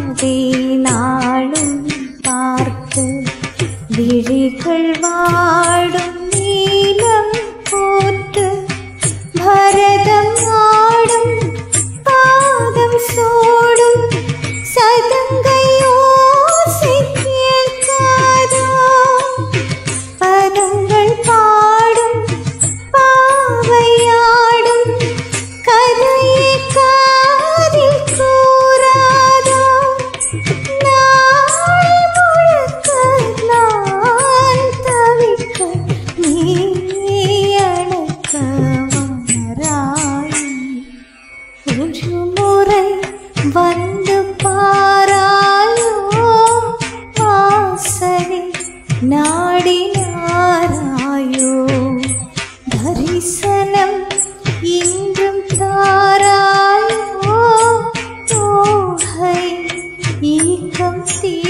அதை நாளும் பார்த்து விழிகள் வாடும் நீலம் போட்டு பரதம் ஆடும் பாதம் சூடும் சதங்கையோசை கேட்காதோ பதங்கள் பாடும் பாவையாடும் கதையை காதில் கூறாதோ நாள் முழுக்க நான் தவிக்க நீ அழைக்க வராய் ஒரு முறை வந்து பாராயோ வாசனை நாடினாராயோ தரிசனம் இன்றும் தாராயோ தோகை ஈக்கம் தீ